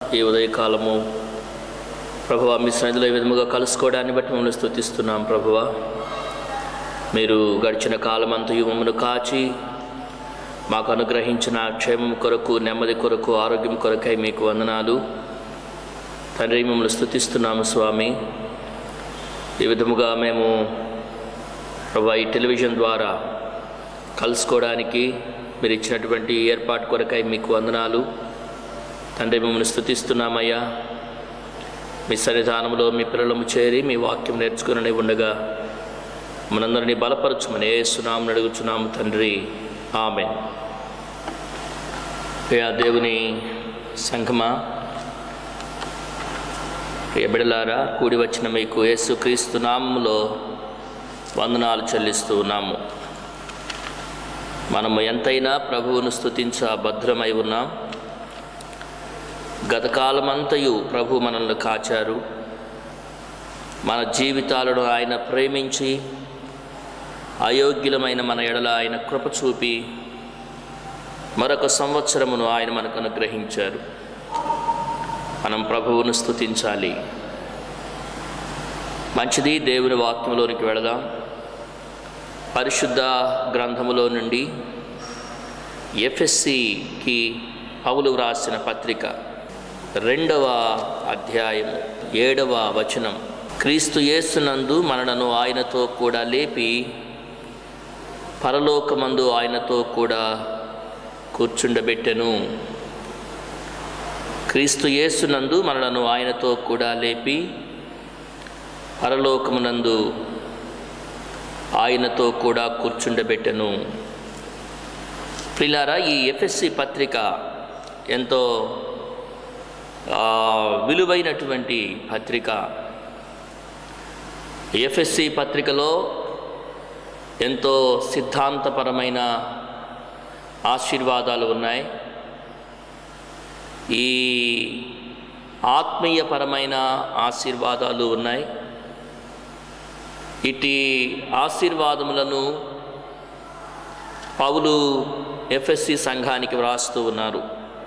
ఈ ఉదయకాలము ప్రభువా మీ సన్నిధిలో ఈ విధముగా కలుసుకోవడాన్ని బట్టి మమ్మల్ని స్తుతిస్తున్నాం. ప్రభువా మీరు గడిచిన కాలమంతయు మమ్మల్ని కాచి మాకు అనుగ్రహించిన క్షేమం కొరకు, నెమ్మది కొరకు, ఆరోగ్యం కొరకై మీకు వందనాలు తండ్రి. మమ్మల్ని స్తుతిస్తున్నాము స్వామి. ఈ విధముగా మేము ప్రభువా ఈ టెలివిజన్ ద్వారా కలుసుకోవడానికి మీరు ఇచ్చినటువంటి ఏర్పాటు కొరకై మీకు వందనాలు తండ్రి. మమ్మల్ని స్తుతిస్తున్నామయ్యా. మీ సన్నిధానంలో మీ పిల్లలము చేరి మీ వాక్యం నేర్చుకుని ఉండగా మనందరినీ బలపరచుమని యేసునామమున అడుగుచున్నాము తండ్రి, ఆమేన్. ప్రియ దేవుని సంఘమా, ప్రియ బిడ్డలారా, కూడి వచ్చిన మీకు యేసుక్రీస్తు నామములో వందనాలు చెల్లిస్తూ ఉన్నాము. మనము ఎంతైనా ప్రభువును స్తుతించ భద్రమై ఉన్నాం. గతకాలమంతయు ప్రభు మనల్ని కాచారు. మన జీవితాలను ఆయన ప్రేమించి అయోగ్యులమైన మన ఎడల ఆయన కృప చూపి మరొక సంవత్సరమును ఆయన మనకు అనుగ్రహించారు. మనం ప్రభువును స్తుతించాలి. మంచిది. దేవుని వాక్యంలోనికి వెళదాం. పరిశుద్ధ గ్రంథములో నుండి ఎఫెసీకి పౌలు వ్రాసిన పత్రిక 2వ అధ్యాయము 7వ వచనం. క్రీస్తు యేసునందు మనలను ఆయనతో కూడా లేపి పరలోకమందు ఆయనతో కూడా కూర్చుండబెట్టెను. క్రీస్తు యేసునందు మనలను ఆయనతో కూడా లేపి పరలోకమునందు ఆయనతో కూడా కూర్చుండబెట్టెను. ప్రియులారా, ఈ ఎఫెసీ పత్రిక ఎంతో విలువైనటువంటి పత్రిక. ఎఫెసీ పత్రికలో ఎంతో సిద్ధాంతపరమైన ఆశీర్వాదాలు ఉన్నాయి. ఈ ఆత్మీయపరమైన ఆశీర్వాదాలు ఉన్నాయి. ఇటు ఆశీర్వాదములను పౌలు ఎఫెసీ సంఘానికి వ్రాస్తూ ఉన్నారు.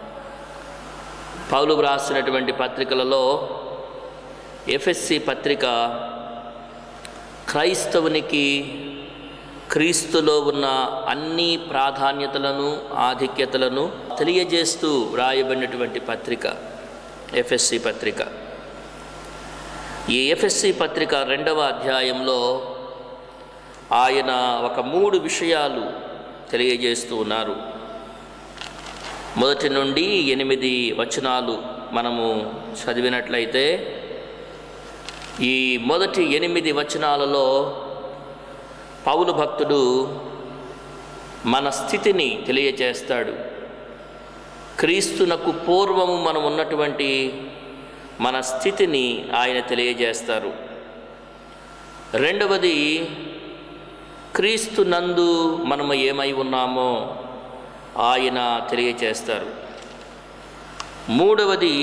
పౌలు వ్రాసినటువంటి పత్రికలలో ఎఫెసీ పత్రిక క్రైస్తవునికి క్రీస్తులో ఉన్న అన్ని ప్రాధాన్యతలను, ఆధిక్యతలను తెలియజేస్తూ వ్రాయబడినటువంటి పత్రిక ఎఫెసీ పత్రిక. ఈ ఎఫెసీ పత్రిక 2వ అధ్యాయంలో ఆయన ఒక 3 విషయాలు తెలియజేస్తూ ఉన్నారు. 1 నుండి 8 వచనాలు మనము చదివినట్లయితే ఈ మొదటి 8 వచనాలలో పౌలు భక్తుడు మన స్థితిని తెలియజేస్తాడు. క్రీస్తునకు పూర్వము మనం ఉన్నటువంటి మన స్థితిని ఆయన తెలియజేస్తారు. 2వది, క్రీస్తు నందు మనము ఏమై ఉన్నామో ఆయన తెలియజేస్తారు. 3వది,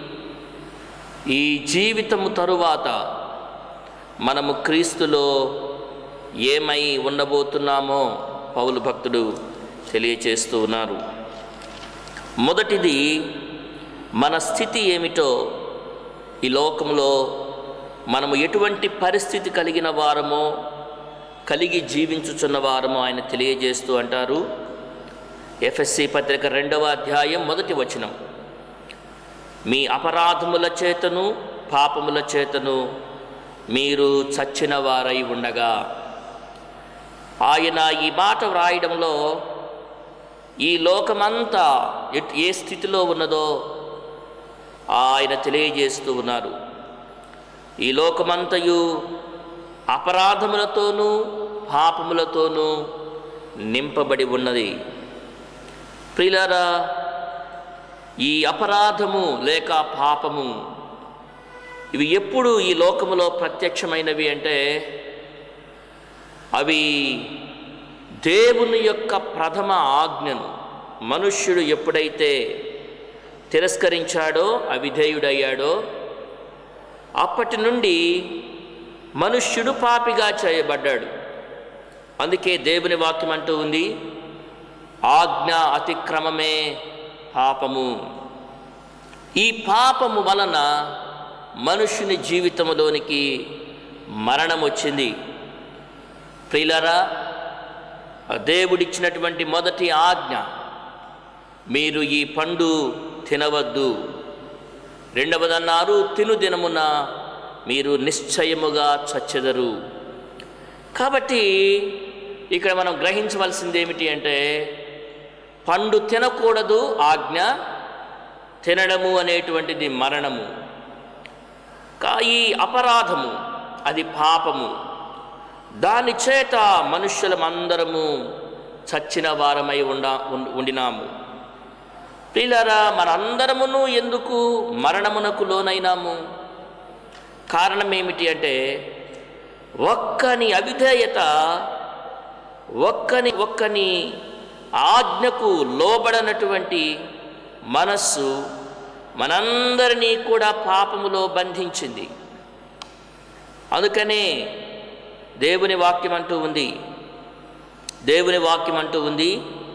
ఈ జీవితము తరువాత మనము క్రీస్తులో ఏమై ఉండబోతున్నామో పౌలు భక్తుడు తెలియజేస్తూ ఉన్నారు. మొదటిది, మన స్థితి ఏమిటో, ఈ లోకంలో మనము ఎటువంటి పరిస్థితి కలిగిన వారమో, కలిగి జీవించుచున్న వారమో ఆయన తెలియజేస్తూ అంటారు. ఎఫెసీ పత్రిక 2వ అధ్యాయం 1వ వచనం. మీ అపరాధముల చేతను పాపముల చేతను మీరు చచ్చిన వారై ఉండగా. ఆయన ఈ మాట వ్రాయడంలో ఈ లోకమంతా ఏ స్థితిలో ఉన్నదో ఆయన తెలియజేస్తూ ఉన్నారు. ఈ లోకమంతయు అపరాధములతోనూ పాపములతోనూ నింపబడి ఉన్నది. ప్రియులారా, ఈ అపరాధము లేక పాపము ఇవి ఎప్పుడు ఈ లోకములో ప్రత్యక్షమైనవి అంటే, అవి దేవుని యొక్క ప్రథమ ఆజ్ఞను మనుష్యుడు ఎప్పుడైతే తిరస్కరించాడో, అవిధేయుడయ్యాడో, అప్పటి నుండి మనుష్యుడు పాపిగా చేయబడ్డాడు. అందుకే దేవుని వాక్యం అంటూ ఉంది, ఆజ్ఞ అతిక్రమమే పాపము. ఈ పాపము వలన మనుష్యుని జీవితంలోనికి మరణం వచ్చింది. ప్రియులారా, దేవుడిచ్చినటువంటి మొదటి ఆజ్ఞ, మీరు ఈ పండు తినవద్దు. రెండవదన్నారు, తిను దినమున మీరు నిశ్చయముగా చచ్చెదరు. కాబట్టి ఇక్కడ మనం గ్రహించవలసింది ఏమిటి అంటే, పండు తినకూడదు ఆజ్ఞ, తినడము అనేటువంటిది మరణము. ఈ అపరాధము అది పాపము. దాని చేత మనుష్యులమందరము చచ్చిన వారమై ఉండినాము. ప్రియులారా, మనందరమును ఎందుకు మరణమునకు లోనైనాము? కారణం ఏమిటి అంటే, ఒక్కని అవిధేయత, ఒక్కని ఆజ్ఞకు లోబడనటువంటి మనస్సు మనందరినీ కూడా పాపములో బంధించింది. అందుకనే దేవుని వాక్యం అంటూ ఉంది,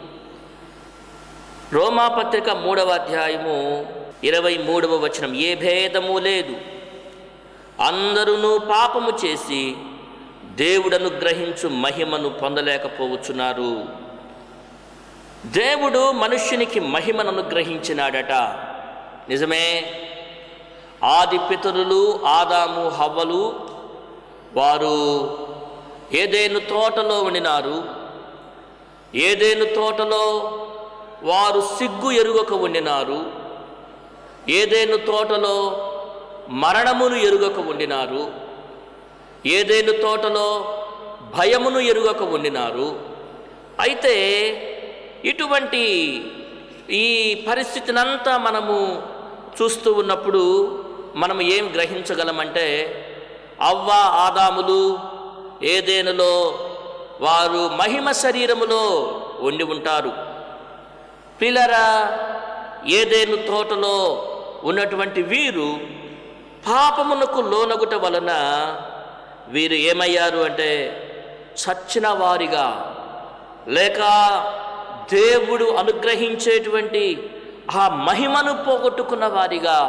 రోమాపత్రిక 3వ అధ్యాయము 23వ వచనం, ఏ భేదము లేదు, అందరూ పాపము చేసి దేవుడు అనుగ్రహించు మహిమను పొందలేకపోవచ్చున్నారు. దేవుడు మనుష్యునికి మహిమను అనుగ్రహించినాడట. నిజమే. ఆది పితరులు ఆదాము హవ్వలు వారు ఏదెను తోటలో ఉండినారు. ఏదెను తోటలో వారు సిగ్గు ఎరుగక ఉండినారు. ఏదెను తోటలో మరణమును ఎరుగక ఉండినారు. ఏదెను తోటలో భయమును ఎరుగక ఉండినారు. అయితే ఇటువంటి ఈ పరిస్థితినంతా మనము చూస్తూ ఉన్నప్పుడు మనం ఏం గ్రహించగలమంటే, అవ్వ ఆదాములు ఏదెనులో వారు మహిమ శరీరములో ఉండి ఉంటారు. ప్రియులారా, ఏదెను తోటలో ఉన్నటువంటి వీరు పాపమునకు లోనగుట వలన వీరు ఏమయ్యారు అంటే, చచ్చిన వారిగా, లేక దేవుడు అనుగ్రహించేటువంటి ఆ మహిమను పోగొట్టుకున్న వారిగా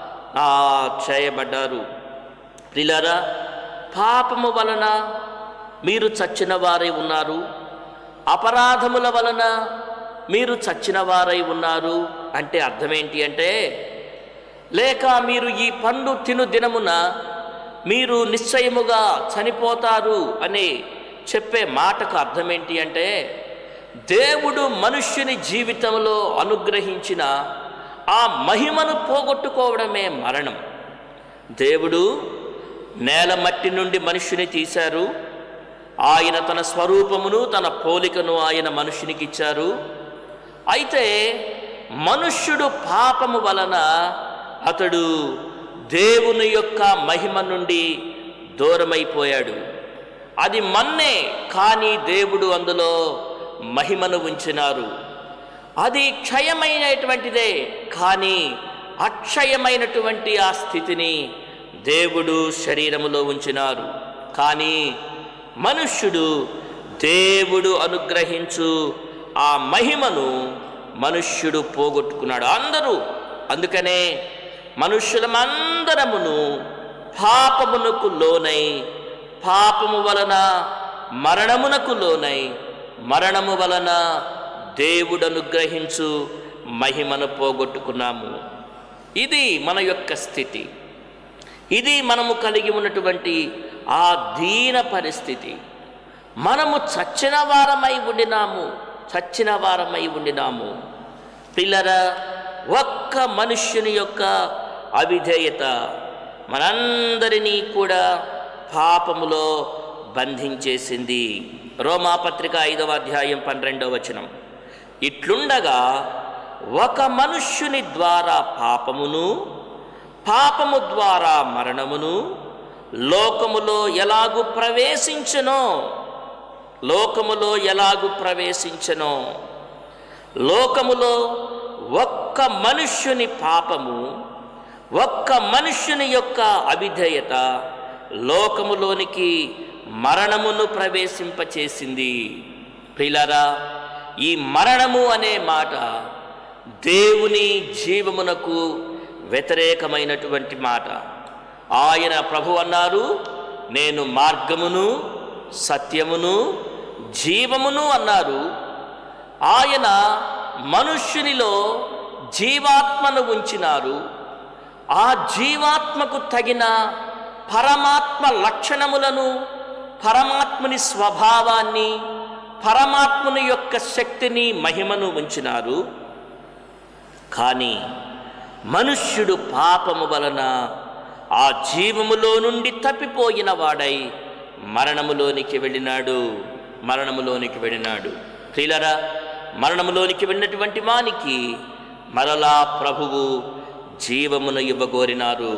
చేయబడ్డారు. ప్రియులారా, పాపము వలన మీరు చచ్చిన వారై ఉన్నారు. అపరాధముల వలన మీరు చచ్చిన వారై ఉన్నారు. అంటే అర్థం ఏంటి అంటే, లేక మీరు ఈ పండు తిను దినమున మీరు నిశ్చయముగా చనిపోతారు అని చెప్పే మాటకు అర్థం ఏంటి అంటే, దేవుడు మనుష్యుని జీవితంలో అనుగ్రహించిన ఆ మహిమను పోగొట్టుకోవడమే మరణం. దేవుడు నేల మట్టి నుండి మనుష్యుని తీశారు. ఆయన తన స్వరూపమును తన పోలికను ఆయన మనుష్యునికి ఇచ్చారు. అయితే మనుష్యుడు పాపము వలన అతడు దేవుని యొక్క మహిమ నుండి దూరమైపోయాడు. అది మన్నే, కానీ దేవుడు అందులో మహిమను ఉంచినారు. అది క్షయమైనటువంటిదే, కానీ అక్షయమైనటువంటి ఆ స్థితిని దేవుడు శరీరములో ఉంచినారు. కానీ మనుష్యుడు దేవుడు అనుగ్రహించు ఆ మహిమను మనుష్యుడు పోగొట్టుకున్నాడు. అందుకనే మనుష్యులమందరమును పాపమునకు లోనై, పాపము వలన మరణమునకు లోనై, మరణము వలన దేవుడు అనుగ్రహించు మహిమను పోగొట్టుకున్నాము. ఇది మన యొక్క స్థితి. ఇది మనము కలిగి ఉన్నటువంటి ఆ దీన పరిస్థితి. మనము చచ్చిన వారమై ఉండినాము. పిల్లరా, ఒక్క మనుష్యుని యొక్క అవిధేయత మనందరినీ కూడా పాపములో బంధించేసింది. రోమాపత్రిక 5వ అధ్యాయం 12వ వచనం, ఇట్లుండగా ఒక మనుష్యుని ద్వారా పాపమును, పాపము ద్వారా మరణమును లోకములో ఎలాగు ప్రవేశించెనో, లోకములో ఒక్క మనుష్యుని పాపము, ఒక్క మనుష్యుని యొక్క అవిధేయత లోకములోనికి మరణమును ప్రవేశింపచేసింది. ప్రియులారా, ఈ మరణము అనే మాట దేవుని జీవమునకు వ్యతిరేకమైనటువంటి మాట. ఆయన ప్రభు అన్నారు, నేను మార్గమును సత్యమును జీవమును అన్నారు. ఆయన మనుష్యునిలో జీవాత్మను ఉంచినారు. ఆ జీవాత్మకు తగిన పరమాత్మ లక్షణములను, పరమాత్ముని స్వభావాన్ని, పరమాత్ముని యొక్క శక్తిని, మహిమను ఉంచినారు. కానీ మనుష్యుడు పాపము వలన ఆ జీవములో నుండి తప్పిపోయిన వాడై మరణములోనికి వెళ్ళినాడు. ప్రియులారా, మరణములోనికి వెళ్ళినటువంటి వానికి మరలా ప్రభువు జీవమును ఇవ్వగోరినారు.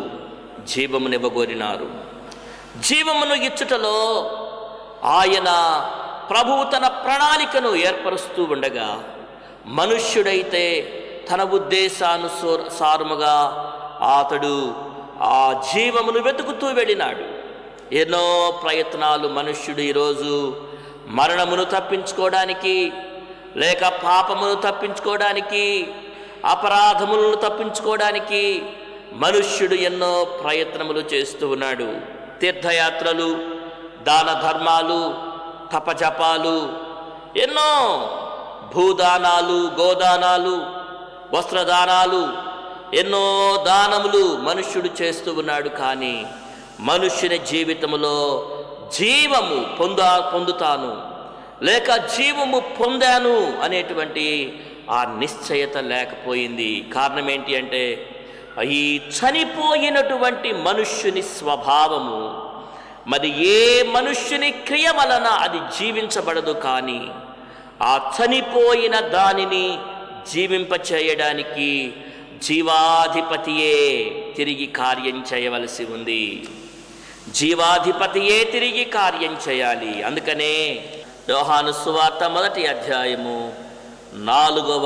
జీవమును ఇచ్చుటలో ఆయన ప్రభువు తన ప్రణాళికను ఏర్పరుస్తూ ఉండగా, మనుష్యుడైతే తన ఉద్దేశానుసారముగా అతడు ఆ జీవమును వెతుకుతూ వెళ్ళినాడు. ఎన్నో ప్రయత్నాలు మనుష్యుడు ఈరోజు మరణమును తప్పించుకోవడానికి, లేక పాపమును తప్పించుకోవడానికి, అపరాధములను తప్పించుకోవడానికి మనుష్యుడు ఎన్నో ప్రయత్నములు చేస్తూ ఉన్నాడు. తీర్థయాత్రలు, దాన ధర్మాలు, తపజపాలు, ఎన్నో భూదానాలు, గోదానాలు, వస్త్రదానాలు, ఎన్నో దానములు మనుష్యుడు చేస్తూ ఉన్నాడు. కానీ మనుష్యుని జీవితంలో జీవము పొందుతాను లేక జీవము పొందాను అనేటువంటి ఆ నిశ్చయత లేకపోయింది. కారణం ఏంటి అంటే, ఈ చనిపోయినటువంటి మనుష్యుని స్వభావము మరి ఏ మనుష్యుని క్రియ వలన అది జీవించబడదు. కానీ ఆ చనిపోయిన దానిని జీవింపచేయడానికి జీవాధిపతియే తిరిగి కార్యం చేయవలసి ఉంది. జీవాధిపతియే తిరిగి కార్యం చేయాలి. అందుకనే యోహాను సువార్త 1వ అధ్యాయము 4వ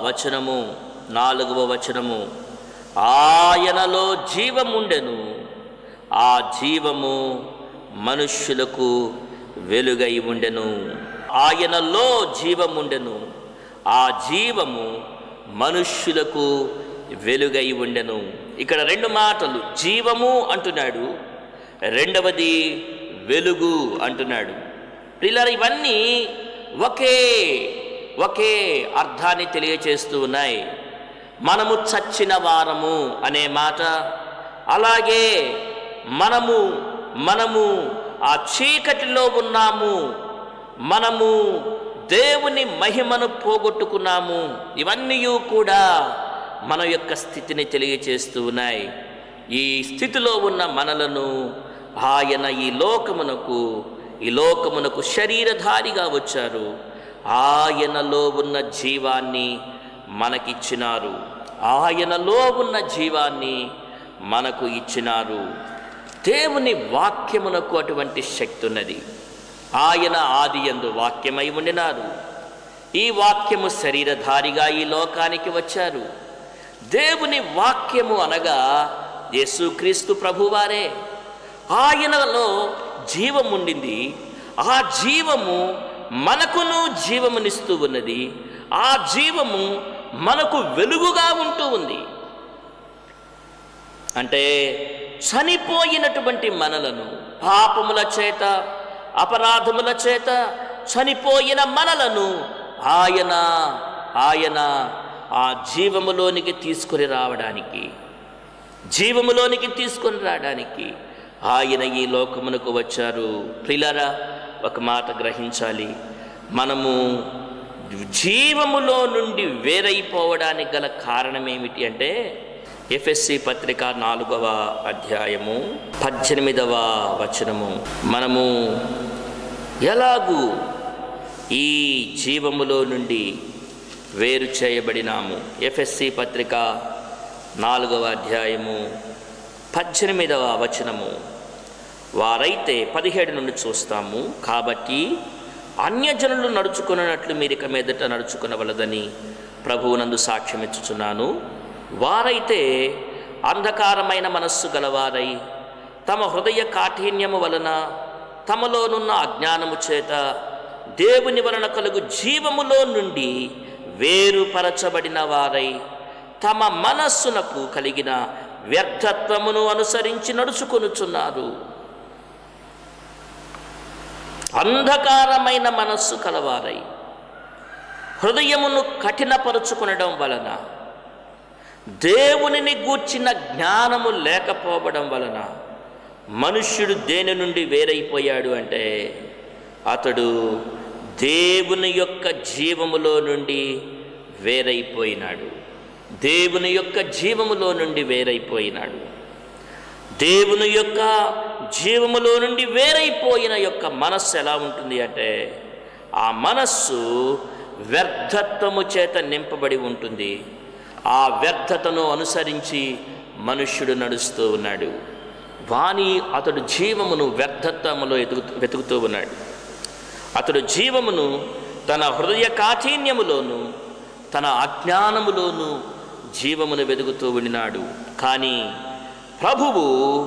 వచనము, ఆయనలో జీవముండెను, ఆ జీవము మనుష్యులకు వెలుగై ఉండెను. ఆయనలో జీవముండెను, ఆ జీవము మనుష్యులకు వెలుగై ఉండెను. ఇక్కడ 2 మాటలు, జీవము అంటున్నాడు, రెండవది వెలుగు అంటున్నాడు. ప్రియులారా, ఇవన్నీ ఒకే అర్థాన్ని తెలియచేస్తూ ఉన్నాయి. మనము చచ్చిన వారము అనే మాట, అలాగే మనము ఆ చీకటిలో ఉన్నాము, మనము దేవుని మహిమను పోగొట్టుకున్నాము. ఇవన్నీ కూడా మన యొక్క స్థితిని తెలియచేస్తూ ఉన్నాయి. ఈ స్థితిలో ఉన్న మనలను ఆయన ఈ లోకమునకు శరీరధారిగా వచ్చారు. ఆయనలో ఉన్న జీవాన్ని మనకిచ్చినారు. మనకు ఇచ్చినారు. దేవుని వాక్యమునకు అటువంటి శక్తి ఉన్నది. ఆయన ఆదియందు వాక్యమై ఉండినారు. ఈ వాక్యము శరీరధారిగా ఈ లోకానికి వచ్చారు. దేవుని వాక్యము అనగా యేసుక్రీస్తు ప్రభువారే. ఆయనలో జీవముండింది. ఆ జీవము మనకును జీవమునిస్తూ ఉన్నది. ఆ జీవము మనకు వెలుగుగా ఉంటూ ఉంది. అంటే చనిపోయినటువంటి మనలను, పాపముల చేత, అపరాధముల చేత చనిపోయిన మనలను ఆయన ఆ జీవములోనికి తీసుకొని రావడానికి ఆయన ఈ లోకమునకు వచ్చారు. ప్రియులారా, ఒక మాట గ్రహించాలి. మనము జీవములో నుండి వేరైపోవడానికి గల కారణం ఏమిటి అంటే, ఎఫెసీ పత్రిక 4వ అధ్యాయము 18వ వచనము, మనము ఎలాగూ ఈ జీవములో నుండి వేరు చేయబడినాము. ఎఫెసీ పత్రిక 4వ అధ్యాయము 18వ వచనము, వారైతే 17 నుండి చూస్తాము. కాబట్టి అన్యజనులు నడుచుకున్నట్లు మీరిక మీదట నడుచుకునవలదని ప్రభువునందు సాక్ష్యమిచ్చుచున్నాను. వారైతే అంధకారమైన మనస్సు గలవారై తమ హృదయ కాఠిన్యము వలన తమలోనున్న అజ్ఞానము చేత దేవుని వలన కలుగు జీవములో నుండి వేరుపరచబడిన వారై తమ మనస్సునకు కలిగిన వ్యర్థత్వమును అనుసరించి నడుచుకొనుచున్నారు. అంధకారమైన మనస్సు కలవారై హృదయమును కఠినపరుచుకొనడం వలన, దేవునిని గూర్చిన జ్ఞానము లేకపోవడం వలన మనుష్యుడు దేని నుండి వేరైపోయాడు అంటే అతడు దేవుని యొక్క జీవములో నుండి వేరైపోయినాడు. దేవుని యొక్క జీవములో నుండి వేరైపోయినాడు. దేవుని యొక్క జీవములో నుండి వేరైపోయిన యొక్క మనస్సు ఎలా ఉంటుంది అంటే ఆ మనస్సు వ్యర్థత్వము చేత నింపబడి ఉంటుంది. ఆ వ్యర్థతను అనుసరించి మనుష్యుడు నడుస్తూ ఉన్నాడు. అతడు జీవమును వ్యర్థత్వములో వెతుకుతూ ఉన్నాడు. అతడు జీవమును తన హృదయ కాఠిన్యములోను తన అజ్ఞానములోను జీవమును వెతుకుతూ ఉన్నాడు. కానీ ప్రభువు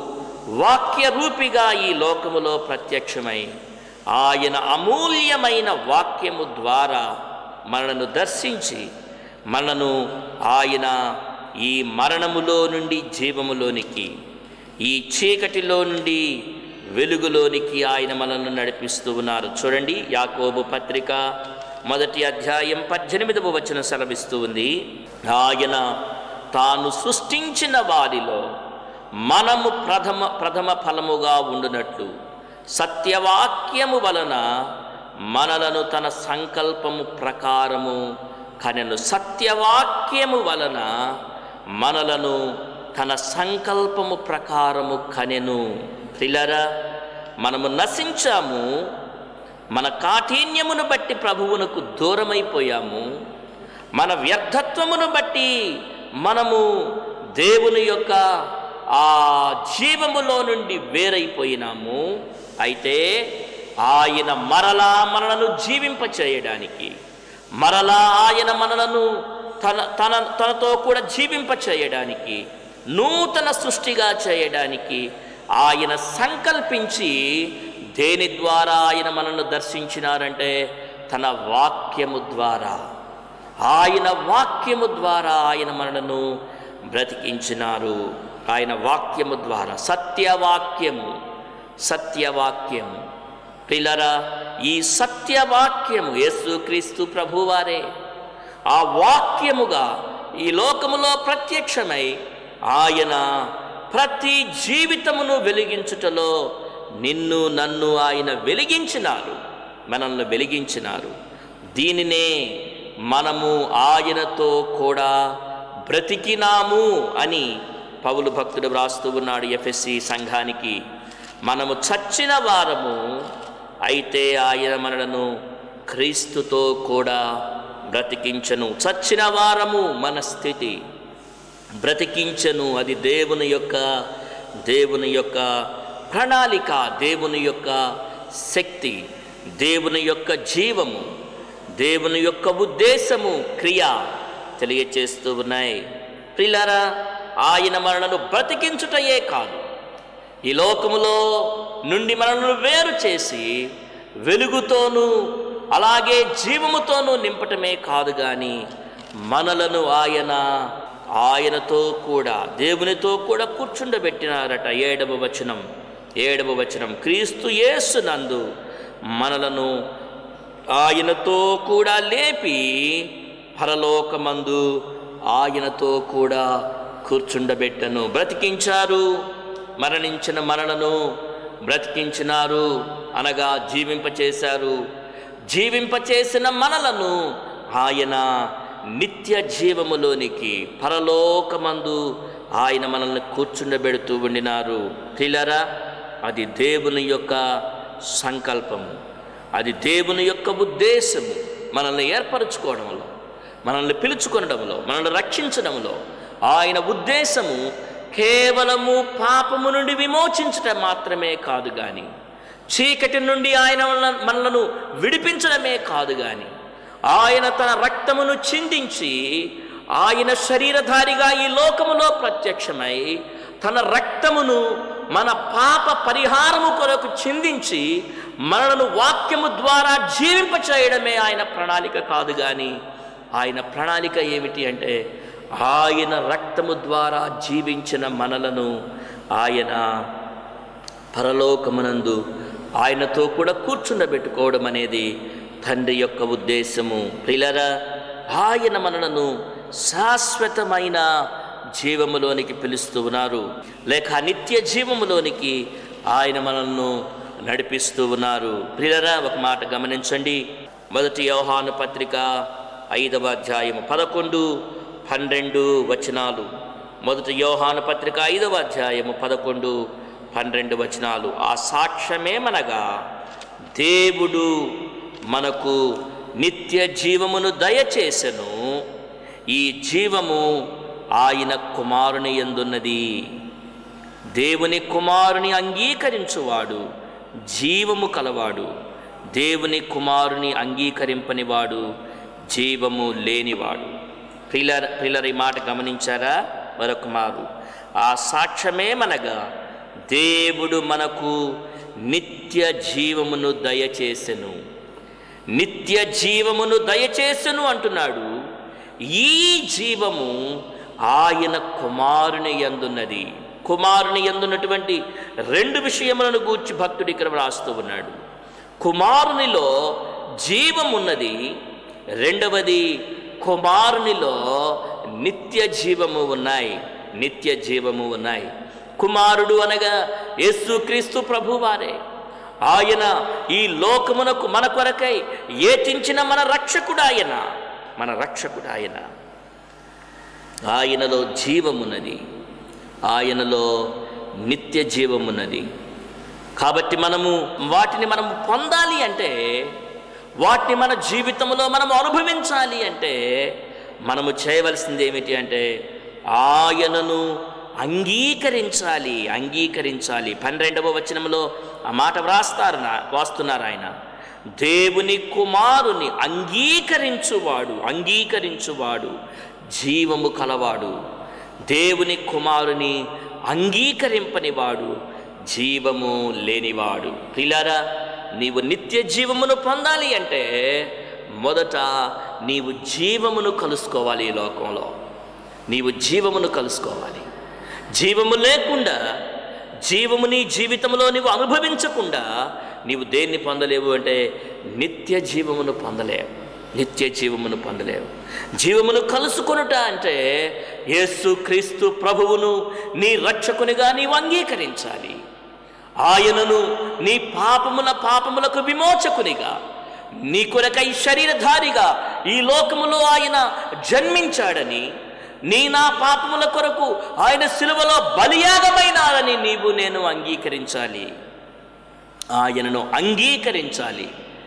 వాక్యరూపిగా ఈ లోకములో ప్రత్యక్షమై ఆయన అమూల్యమైన వాక్యము ద్వారా మనను దర్శించి మనను ఆయన ఈ మరణములో నుండి జీవములోనికి, ఈ చీకటిలో నుండి వెలుగులోనికి ఆయన మనల్ని నడిపిస్తూ ఉన్నారు. చూడండి, యాకోబు పత్రిక 1వ అధ్యాయం 18వ వచనం సెలవిస్తూ ఉంది, ఆయన తాను సృష్టించిన వారిలో మనము ప్రథమ ఫలముగా ఉండునట్లు సత్యవాక్యము వలన మనలను తన సంకల్పము ప్రకారము కనెను. సత్యవాక్యము వలన మనలను తన సంకల్పము ప్రకారము కనెను. ప్రియులారా, మనము నశించాము. మన కాఠిన్యమును బట్టి ప్రభువునకు దూరమైపోయాము. మన వ్యర్థత్వమును బట్టి మనము దేవుని యొక్క ఆ జీవములో నుండి వేరైపోయినాము. అయితే ఆయన మరలా మనలను జీవింపచేయడానికి, మరలా ఆయన మనలను తనతో కూడా జీవింపచేయడానికి, నూతన సృష్టిగా చేయడానికి ఆయన సంకల్పించి దేని ద్వారా ఆయన మనల్ని దర్శించినారంటే తన వాక్యము ద్వారా. ఆయన వాక్యము ద్వారా ఆయన మనలను బ్రతికించినారు. ఆయన వాక్యము ద్వారా, సత్యవాక్యము. ప్రియులారా, ఈ సత్యవాక్యము యేసుక్రీస్తు ప్రభువారే ఆ వాక్యముగా ఈ లోకములో ప్రత్యక్షమై ఆయన ప్రతి జీవితమును వెలిగించుటలో నిన్ను నన్ను ఆయన వెలిగించినారు, మనల్ని వెలిగించినారు. దీనినే మనము ఆయనతో కూడా బ్రతికినాము అని పౌలు భక్తుడు వ్రాస్తూ ఉన్నాడు ఎఫెసీ సంఘానికి. మనము చచ్చిన వారము, అయితే ఆయన మనలను క్రీస్తుతో కూడా బ్రతికించను. చచ్చిన వారము మన స్థితి, బ్రతికించను. అది దేవుని యొక్క ప్రణాళిక, దేవుని యొక్క శక్తి, దేవుని యొక్క జీవము, దేవుని యొక్క ఉద్దేశము, క్రియ తెలియచేస్తూ ఉన్నాయి. ప్రియులారా, ఆయన మనలను బ్రతికించుటయే కాదు, ఈ లోకములో నుండి మనల్ని వేరు చేసి వెలుగుతోనూ అలాగే జీవముతోనూ నింపటమే కాదు, కానీ మనలను ఆయనతో కూడా, దేవునితో కూడా కూర్చుండబెట్టినారట. 7వ వచనం, క్రీస్తు యేసునందు మనలను ఆయనతో కూడా లేపి పరలోకమందు ఆయనతో కూడా కూర్చుండబెట్టను. బ్రతికించారు, మరణించిన మనలను బ్రతికించినారు, అనగా జీవింపచేశారు. జీవింపచేసిన మనలను ఆయన నిత్య జీవములోనికి, పరలోకమందు ఆయన మనల్ని కూర్చుండబెడుతూ ఉండినారు. ప్రియులారా, అది దేవుని యొక్క సంకల్పము, అది దేవుని యొక్క ఉద్దేశము. మనల్ని ఏర్పరచుకోవడంలో, మనల్ని పిలుచుకొనడంలో, మనల్ని రక్షించడంలో ఆయన ఉద్దేశము కేవలము పాపము నుండి విమోచించటం మాత్రమే కాదు, కానీ చీకటి నుండి ఆయన మనలను విడిపించడమే కాదు, కానీ ఆయన తన రక్తమును చిందించి, ఆయన శరీరధారిగా ఈ లోకములో ప్రత్యక్షమై తన రక్తమును మన పాప పరిహారము కొరకు చిందించి మనలను వాక్యము ద్వారా జీవింపచేయడమే ఆయన ప్రణాళిక కాదు, కానీ ఆయన ప్రణాళిక ఏమిటి అంటే ఆయన రక్తము ద్వారా జీవించిన మనలను ఆయన పరలోకమునందు ఆయనతో కూడా కూర్చుండబెట్టుకోవడం అనేది తండ్రి యొక్క ఉద్దేశము. ప్రియులారా, ఆయన మనలను శాశ్వతమైన జీవములోనికి పిలుస్తూ ఉన్నారు, లేక నిత్య జీవములోనికి ఆయన మనల్ని నడిపిస్తూ ఉన్నారు. ప్రియులారా, ఒక మాట గమనించండి. మొదటి యోహాను పత్రిక 5వ అధ్యాయము 11, 12 వచనాలు. మొదటి యోహాను పత్రిక 5వ అధ్యాయము 11, 12 వచనాలు. ఆ సాక్ష్యమేమనగా దేవుడు మనకు నిత్య జీవమును దయచేసెను, ఈ జీవము ఆయన కుమారుని యందున్నది. దేవుని కుమారుని అంగీకరించువాడు జీవము కలవాడు, దేవుని కుమారుని అంగీకరింపనివాడు జీవము లేనివాడు. ప్రియులారా, ఈ మాట గమనించారా? మరొక మారు, ఆ సాక్ష్యమేమనగా దేవుడు మనకు నిత్య జీవమును దయచేసెను, నిత్య జీవమును దయచేసెను అంటున్నాడు. ఈ జీవము ఆయన కుమారుని యందున్నది. కుమారుని యందున్నటువంటి 2 విషయములను గూర్చి భక్తుడు ఇక్కడ వ్రాస్తూ ఉన్నాడు. కుమారునిలో జీవమున్నది, రెండవది కుమారునిలో నిత్య జీవము ఉన్నాయి, నిత్య జీవము ఉన్నాయి. కుమారుడు అనగా యేసుక్రీస్తు ప్రభువారే. ఆయన ఈ లోకమునకు మన కొరకై ఏచించిన మన రక్షకుడు ఆయన, మన రక్షకుడు ఆయన. ఆయనలో జీవమున్నది, ఆయనలో నిత్య జీవమున్నది. కాబట్టి వాటిని మనము పొందాలి అంటే, వాటిని మన జీవితంలో మనం అనుభవించాలి అంటే మనము చేయవలసింది ఏమిటి అంటే ఆయనను అంగీకరించాలి. 12వ వచనంలో ఆ మాట వాస్తున్నారు ఆయన. దేవుని కుమారుని అంగీకరించువాడు జీవము కలవాడు, దేవుని కుమారుని అంగీకరింపనివాడు జీవము లేనివాడు. ప్రియులారా, నీవు నిత్య జీవమును పొందాలి అంటే మొదట నీవు జీవమును కలుసుకోవాలి. ఈ లోకంలో నీవు జీవమును కలుసుకోవాలి. జీవము లేకుండా, జీవము నీ జీవితంలో నీవు అనుభవించకుండా నీవు దేన్ని పొందలేవు అంటే నిత్య జీవమును పొందలేవు, నిత్య జీవమును పొందలేవు. జీవమును కలుసుకొనుట అంటే యేసుక్రీస్తు ప్రభువును నీ రక్షకునిగా నీవు అంగీకరించాలి. ఆయనను నీ పాపములకు విమోచకునిగా, నీ కొరకై శరీరధారిగా ఈ లోకములో ఆయన జన్మించాడని, నా పాపముల కొరకు ఆయన సిలువలో బలియాగమైనాడని నేను అంగీకరించాలి. ఆయనను అంగీకరించాలి.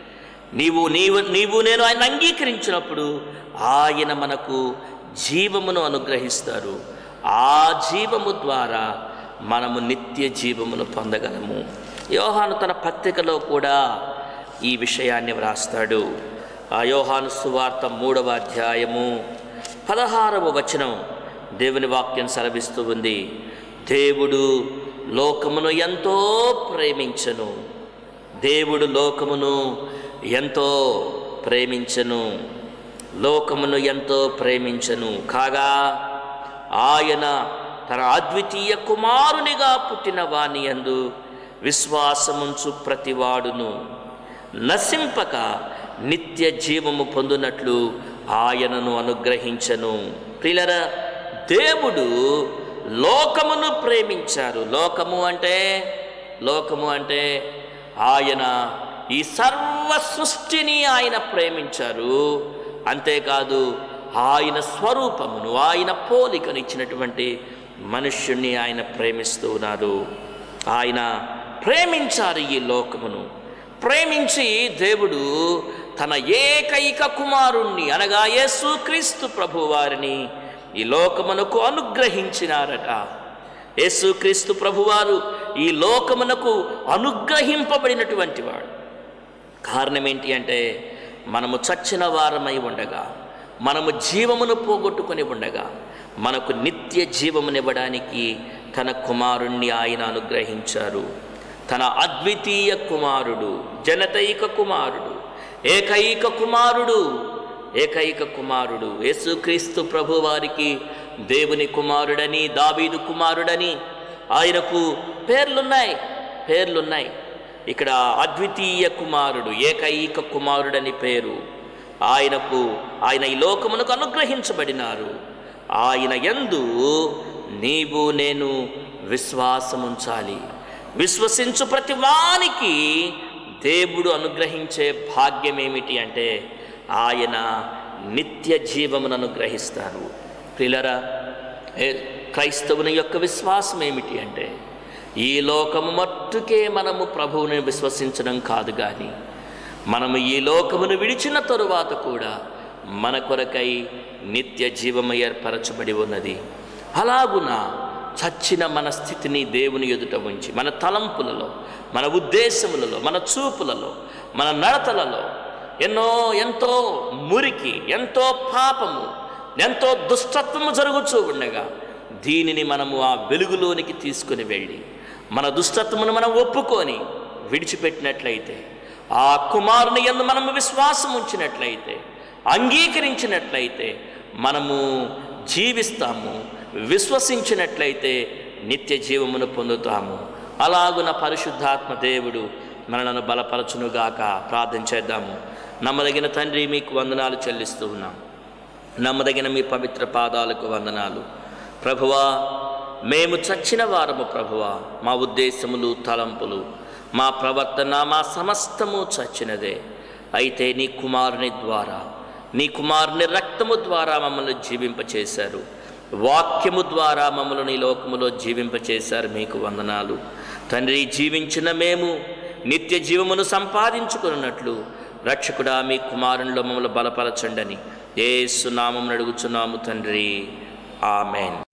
నేను ఆయన అంగీకరించినప్పుడు ఆయన మనకు జీవమును అనుగ్రహిస్తారు. ఆ జీవము ద్వారా మనము నిత్య జీవమును పొందగలము. యోహాను తన పత్రికలో కూడా ఈ విషయాన్ని వ్రాస్తాడు. ఆ యోహాను సువార్త 3వ అధ్యాయము 16వ వచనం దేవుని వాక్యం సెలవిస్తూ ఉంది. దేవుడు లోకమును ఎంతో ప్రేమించెను, దేవుడు లోకమును ఎంతో ప్రేమించెను, లోకమును ఎంతో ప్రేమించెను కాగా ఆయన తన అద్వితీయ కుమారునిగా పుట్టిన వాని యందు విశ్వాసముంచు ప్రతివాడును నశింపక నిత్య జీవము పొందునట్లు ఆయనను అనుగ్రహించెను. ప్రియులారా, దేవుడు లోకమును ప్రేమించారు. లోకము అంటే ఆయన ఈ సర్వ సృష్టిని ఆయన ప్రేమించారు. అంతేకాదు ఆయన స్వరూపమును, ఆయన పోలికను ఇచ్చినటువంటి మనుష్యుణ్ణి ఆయన ప్రేమిస్తూ ఉన్నారు. ఆయన ప్రేమించారు ఈ లోకమును. ప్రేమించి దేవుడు తన ఏకైక కుమారుణ్ణి అనగా యేసుక్రీస్తు ప్రభువారిని ఈ లోకమునకు అనుగ్రహించినారట. యేసుక్రీస్తు ప్రభువారు ఈ లోకమునకు అనుగ్రహింపబడినటువంటి వాడు. కారణం ఏంటి అంటే మనము చచ్చిన వారమై ఉండగా, మనము జీవమును పోగొట్టుకొని ఉండగా మనకు నిత్య జీవమునివ్వడానికి తన కుమారుణ్ణి ఆయన అనుగ్రహించారు. తన అద్వితీయ కుమారుడు, జనతైక కుమారుడు, ఏకైక కుమారుడు ఏకైక కుమారుడు యేసుక్రీస్తు ప్రభు వారికి దేవుని కుమారుడని, దావీదు కుమారుడని ఆయనకు పేర్లున్నాయి. ఇక్కడ అద్వితీయ కుమారుడు, ఏకైక కుమారుడని పేరు. ఆయన ఈ లోకమునకు అనుగ్రహించబడినారు. ఆయన యందు నీవు నేను విశ్వాసముంచాలి. విశ్వసించు ప్రతి వానికి దేవుడు అనుగ్రహించే భాగ్యం ఏమిటి అంటే ఆయన నిత్య జీవమును అనుగ్రహిస్తారు. ప్రియులారా, క్రైస్తవుని యొక్క విశ్వాసం ఏమిటి అంటే ఈ లోకము మట్టుకే మనము ప్రభువుని విశ్వసించడం కాదు, కానీ మనము ఈ లోకమును విడిచిన తరువాత కూడా మన కొరకై నిత్య జీవము ఏర్పరచబడి ఉన్నది. అలాగున చచ్చిన మన స్థితిని దేవుని ఎదుట ఉంచి మన తలంపులలో, మన ఉద్దేశములలో, మన చూపులలో, మన నడతలలో ఎంతో మురికి, ఎంతో పాపము, ఎంతో దుష్టత్వము జరుగుతూ ఉండగా దీనిని మనము ఆ వెలుగులోనికి తీసుకుని వెళ్ళి మన దుష్టత్వమును మనం ఒప్పుకొని విడిచిపెట్టినట్లయితే, ఆ కుమారుని యందు మనము విశ్వాసం ఉంచినట్లయితే, అంగీకరించినట్లయితే మనము జీవిస్తాము. విశ్వసించినట్లయితే నిత్య జీవమును పొందుతాము. అలాగున పరిశుద్ధాత్మ దేవుడు మనలను బలపరచునుగాక. ప్రార్థన చేద్దాము. నమ్మదగిన తండ్రి, మీకు వందనాలు చెల్లిస్తూ ఉన్నాం. నమ్మదగిన మీ పవిత్ర పాదాలకు వందనాలు ప్రభువా. మేము చచ్చిన వారము ప్రభువా. మా ఉద్దేశములు, తలంపులు, మా ప్రవర్తన, మా సమస్తము చచ్చినదే. అయితే నీ కుమారుని రక్తము ద్వారా మమ్మల్ని జీవింపచేశారు. వాక్యము ద్వారా మమ్మల్ని ఈ లోకములో జీవింపచేశారు. మీకు వందనాలు తండ్రి. జీవించిన మేము నిత్య జీవమును సంపాదించుకున్నట్లు రక్షకుడా మీ కుమారునిలో మమ్మల్ని బలపరచండి అని యేసు నామమున అడుగుచున్నాము తండ్రి. ఆమేన్.